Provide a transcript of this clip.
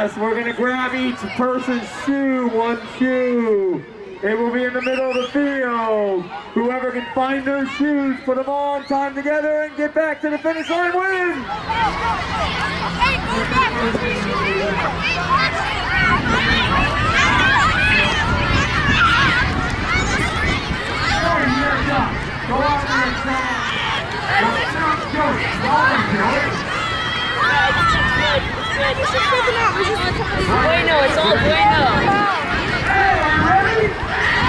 Yes, we're going to grab each person's shoe, one shoe. It will be in the middle of the field. Whoever can find their shoes, put them all on time together and get back to the finish line wins. Go out there and try. Bueno, it's all bueno. Hey, are you ready?